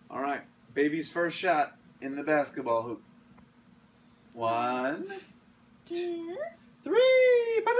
All right, baby's first shot in the basketball hoop. 1, 2, 3.